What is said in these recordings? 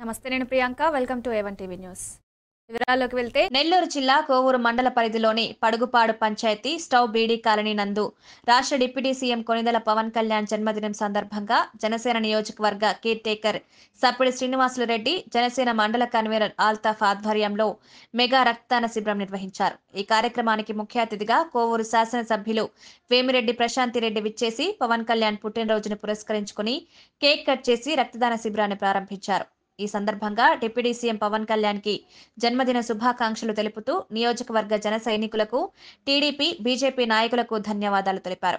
నమస్తే, నేను Priyanka. Welcome to A1 TV news. వివరాల్లోకి వెళ్తే, నెల్లూరు జిల్లా కోవూరు మండల పరిధిలోని పడుగుపాడు పంచాయతీ స్టవ్ బీడీ కాలనీ నందు రాష్ట్ర డిప్యూటీ సీఎం కొనిదెల పవన్ కళ్యాణ్ జన్మదినం సందర్భంగా జనసేన నియోజకవర్గ కేర్ టేకర్ సప్పిడి శ్రీనివాసులు రెడ్డి, జనసేన మండల కన్వీనర్ ఆల్తాఫ్ ఆధ్వర్యంలో మెగా రక్తదాన శిబిరం నిర్వహించారు. ఈ కార్యక్రమానికి ముఖ్య అతిథిగా కోవూరు శాసనసభ్యులు వేమిరెడ్డి ప్రశాంతిరెడ్డి విచ్చేసి పవన్ కళ్యాణ్ పుట్టినరోజును పురస్కరించుకుని కేక్ కట్ చేసి రక్తదాన శిబిరాన్ని ప్రారంభించారు. ఈ సందర్భంగా డిప్యూటీ సీఎం పవన్ కళ్యాణ్ కి జన్మదిన శుభాకాంక్షలు తెలుపుతూ నియోజకవర్గ జన సైనికులకు, టీడీపీ, బీజేపీ నాయకులకు ధన్యవాదాలు తెలిపారు.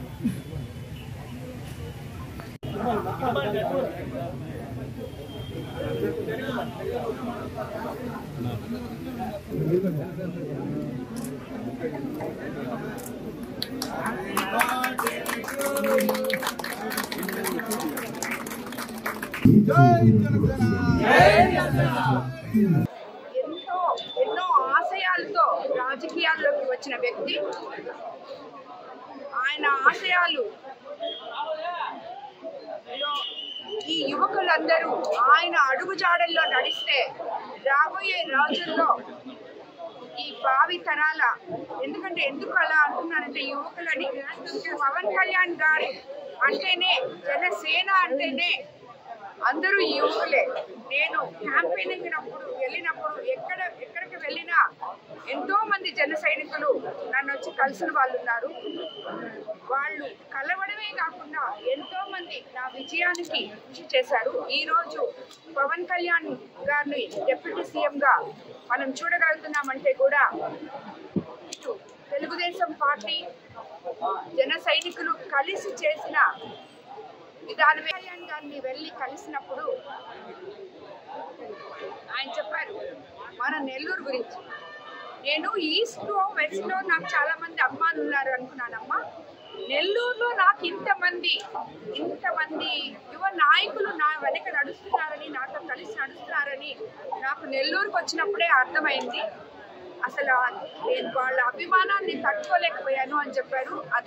ఎన్నో ఆశయాలతో రాజకీయాల్లోకి వచ్చిన వ్యక్తి. ఆయన ఆశయాలు ఈ యువకులందరూ ఆయన అడుగుజాడల్లో నడిస్తే రాబోయే రోజుల్లో ఈ భావి తరాల, ఎందుకు అలా అంటున్నానంటే యువకులని, పవన్ కళ్యాణ్ గారు అంటేనే, జనసేన అంటేనే అందరూ యువకులే. నేను క్యాంపెయినింగ్ వెళ్ళినప్పుడు ఎక్కడికి వెళ్ళినా ఎంతో మంది జన సైనికులు నన్ను వచ్చి కలిసిన వాళ్ళు ఉన్నారు. వాళ్ళు కలవడమే కాకుండా ఎంతో మంది నా విజయానికి కృషి చేశారు. ఈరోజు పవన్ కళ్యాణ్ గారిని డిప్యూటీ సీఎంగా మనం చూడగలుగుతున్నామంటే కూడా తెలుగుదేశం పార్టీ, జన సైనికులు కలిసి చేసిన విధానం. కళ్యాణ్ గారిని వెళ్ళి కలిసినప్పుడు ఆయన చెప్పారు మన నెల్లూరు గురించి. నేను ఈస్ట్ వెస్ట్ నాకు చాలా మంది అమ్మాలు ఉన్నారు అనుకున్నానమ్మా. నెల్లూరులో నాకు ఇంతమంది యువ నాయకులు నా వెనక నడుస్తున్నారని, నాతో కలిసి నడుస్తున్నారని నాకు నెల్లూరుకు వచ్చినప్పుడే అర్థమైంది. అసలు నేను వాళ్ళ అభిమానాన్ని తట్టుకోలేకపోయాను అని చెప్పారు.